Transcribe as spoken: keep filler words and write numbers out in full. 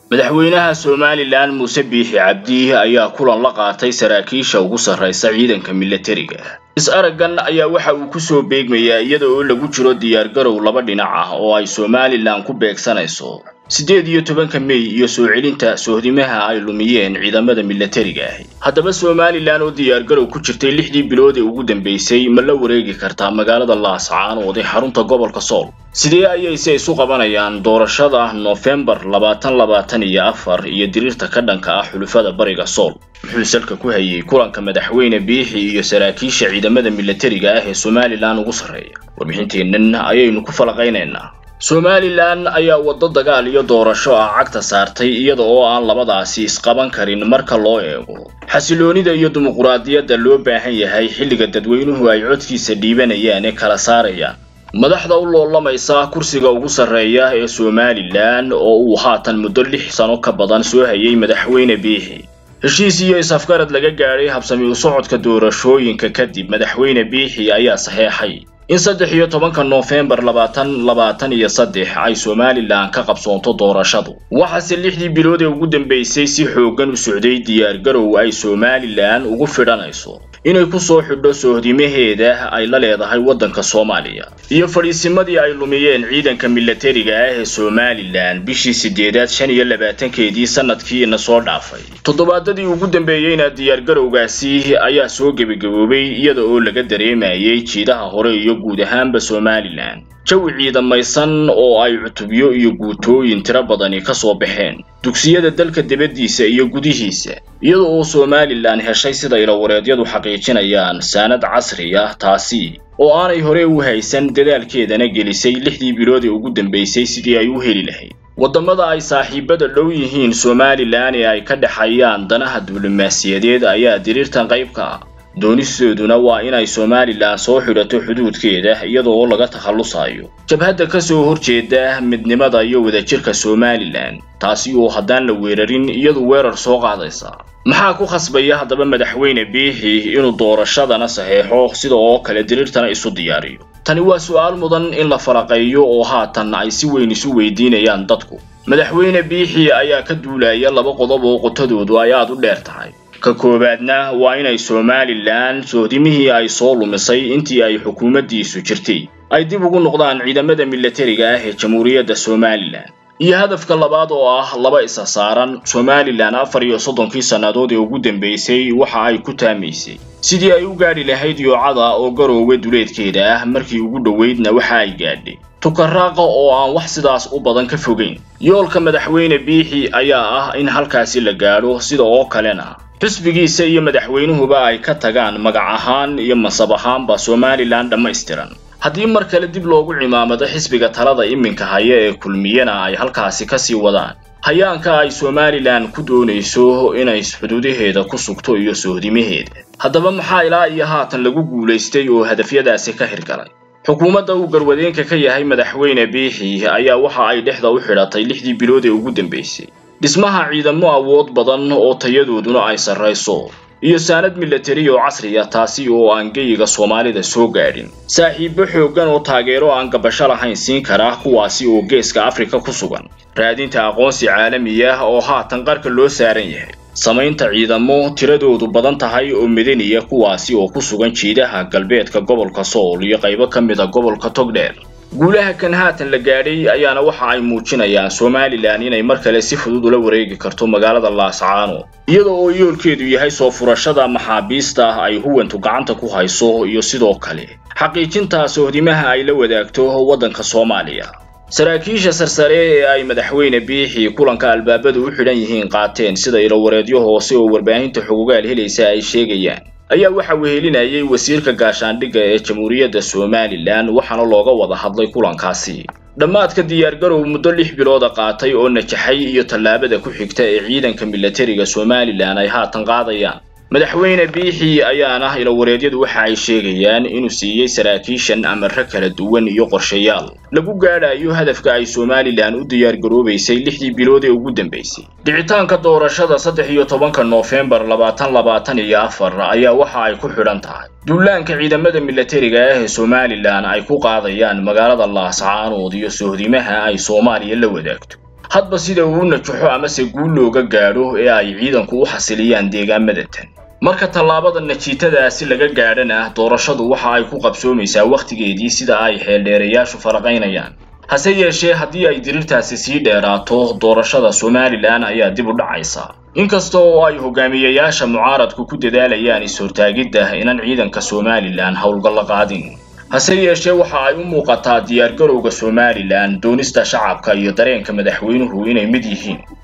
madaxweynaha Somaliland Muuse Biixi Cabdi ayaa kulan la qaatay saraakiisha ugu sarreysa ciidanka militariga. Is aragan ayaa waxa uu ku soo beegmayaa iyada oo lagu jiro diyaar garow laba dhinac ah oo ay Somaliland ku beegsanayso sideed iyo tobanka May iyo soo celinta sohdimaha ay lumiyeen ciidamada militariga ah. Haddaba Somaliland oo diyaar garow ku jirtay lixdii bilood ee ugu dambeysay ma la wareegi kartaa magaalada Laascaan oo xarunta gobolka Sool. Sidee ayay isu qabanayaan doorashada November labaatan labaatan iyo afar iyo diriirta ka dhanka ah xulufada bariga Sool. Wuxuu salka ku hayay kulanka madaxweyne Biixi iyo saraakiisha ciidamada militariga ah ee Somaliland ugu sareeya. Warbixinteennan ayaynu ku falaqaynaynaa. Somaliland ayaa wado dagaal iyo doorasho ah cagta saartay iyada oo aan labadaasi isqaban karin marka loo eego xasiloonida iyo dimuqraadiyadda loo baahan yahay xilliga dadweynuhu ay codkiisa dhiibanayaan ee kala saarayaan madaxda u loolamaysa kursiga ugu sareeya ee Somaliland oo uu haatan muddo lix sano ka badan soo hayay madaxweyne Biixi. heshiis iyo isafgarad laga gaaray habsami u socodka doorashooyinka kadib madaxweyne Biixi ayaa saxeexay in saddex iyo tobanka November labaatan labaatan iyo saddex ay Somaliland ka qabsoonto doorashadu. Waxaase lixdii bilood ee ugu dambeysay si xoogan u socday diyaar garow ay Somaliland ugu fidhanayso inay ku soo xidho sohdimaheeda ay la leedahay wadanka Soomaaliya iyo fariisimadii ay lumiyeen ciidanka militariga ah ee Somaliland bishii sideedaad shan iyo labaatankeedii sanadkii soo dhaafay. Toddobaadadii ugu dambeeyayna diyaar garowgaasi ayaa soo gabagaboobay iyada oo laga dareemayay jiidaha hore iyo guud ahaanba Somaliland jawi ciidamaysan oo ay cutubyo iyo guutooyin tiro badani ka soo baxeen dugsiyada dalka dibadiisa iyo gudihiisa iyada oo Somaliland heshay sida ila wareedyadu xaqiijinayaan sanad casri ah taasi oo aanay hore u haysan dadaalkeedana gelisay lixdii bilood ee ugu dambeysay sidii ay u heli lahayd wadamada ay saaxiibada dhow yihiin Somaliland ee ay ka dhaxayaan danaha diblomaasiyadeed ayaa diriirtan qayb ka ah. doonisteeduna waa inay Somaliland soo xidhato xuduudkeeda iyada oo laga takhalusayo jabhadda ka soo horjeeda midnimada iyo wadajirka Somaliland taasi oo haddaan la weerarin iyadu weerar soo qaadaysa. maxaa ku khasbaya haddaba madaxweyne Biixi inuu doorashadana saxeexo sida oo kale diriirtana isu diyaariyo? tani waa su'aal mudan in la faraqeeyo oo haatan ay si weyn isu weydiinayaan dadku. madaxweyne Biixi ayaa ka duulaya laba qodob oo qotadoodu ay aad u dheer tahay. ka koobaadna waa inay Somaliland sohdimihii ay soo lumisay intii ay xukuumaddiisu jirtay ay dib ugu noqdaan ciidamada militariga ah ee Jamhuuriyadda Somaliland. iyo hadafka labaad oo ah laba isa saaran Somaliland afar iyo soddonkii sanadood ee ugu dambeysay waxa ay ku taamaysay sidii ay u gaari lahayd yoocada oo garowga duleedkeeda ah markii ugu dhaweydna waxa ay gaadhay tukaraaqa oo aan wax sidaas u badan ka fogeyn. yoolka madaxweyne Biixi ayaa ah in halkaasi la gaaro sida oo kalena xisbigiisa iyo madaxweynuhuba ay ka tagaan magac ahaan iyo masab ahaanba Somaliland dhammaystiran. haddii mar kale dib loogu cimaamado xisbiga talada iminka haya ee kulmiyana ay halkaasi ka sii wadaan hayaanka ay Somaliland ku doonayso inay xuduudaheeda ku sugto iyo sohdimaheeda. haddaba maxaa ilaa iyo haatan lagu guuleystay oo hadafyadaasi ka hirgalay? xukuumadda uu garwadeenka ka yahay madaxweyne Biixi ayaa waxa ay dhexda u xidhatay lixdii bilood ee ugu dambeysay dhismaha ciidamo awood badan oo tayadooduna ay sarreyso iyo sanad militari oo casri ah taasi oo aan geyiga Soomaalida soo gaadhin. saaxiibo xoogan oo taageero aan gabasho lahayn siin kara kuwaasi oo geeska Afrika ku sugan. raadinta aqoonsi caalami ah oo haatan qarka loo saaran yahay. samaynta ciidamo tiradoodu badan tahay oo midaniya kuwaasi oo ku sugan jiidaha galbeedka gobolka Sool iyo qaybo ka mid ah gobolka Togdheer. guulaha kan haatan la gaadhay ayaana waxa ay muujinayaan Somaliland inay mar kale si fudud ula wareegi karto magaalada Laascaan iyada oo yoolkeedu yahay soo furashada maxaabiista ay huwantu gacanta ku hayso iyo sidoo kale xaqiijinta sohdimaha ay la wadaagto wadanka Soomaaliya. saraakiisha sarsare ee ay madaxweyne Biixi kulanka albaabadu u xidhan yihiin qaateen sida ilo wareedyo hoose oo warbaahinta xuquuqaal helaysa ay sheegayaan ayaa waxa wehelinayay wasiirka gaashaandhigga ee Jamhuuriyadda Somaliland waxaana looga wada hadlay kulankaasi. dhammaadka diyaar garow muddo lix bilood qaatay oo najaxay iyo tallaabada ku xigta ee ciidanka militariga Somaliland ay haatan qaadayaan. madaxweyne Biixi ayaana ilo wareedyadu waxa ay sheegayaan inuu siiyay saraakiishan amarro kala duwan iyo qorshayaal lagu gaadhayo hadafka ay Somaliland u diyaar garoobaysay lixdii bilood ee ugu dambeysay. dhicitaanka doorashada saddex iyo tobanka November labaatan labaatan iyo afar ayaa waxa ay ku xidhan tahay duulaanka ciidamada militariga ah ee Somaliland ay ku qaadayaan magaalada Laascaan iyo sohdimaha ay Soomaaliya la wadaagto. hadba sida uu najaxo ama se guul looga gaadho ee ay ciidanku u xasiliyaan deegaamada tan marka tallaabada najiitadaasi laga gaadhana doorashadu waxa ay ku qabsoomaysaa waqtigeedii sida ay xeeldheerayaashu faraqaynayaan hase yeeshee haddii ay dirirtaasi sii dheeraato doorashada Somaliland ayaa dib u dhacaysa inkasta oo ay hogaamiyayaasha mucaaradku ku dadaalayaan is-hortaagidda inaan ciidanka Somaliland howlgal la qaadin hase yeeshee waxa ay u muuqataa diyaar garowga Somaliland doonista shacabka iyo dareenka madaxweynuhu inay mid yihiin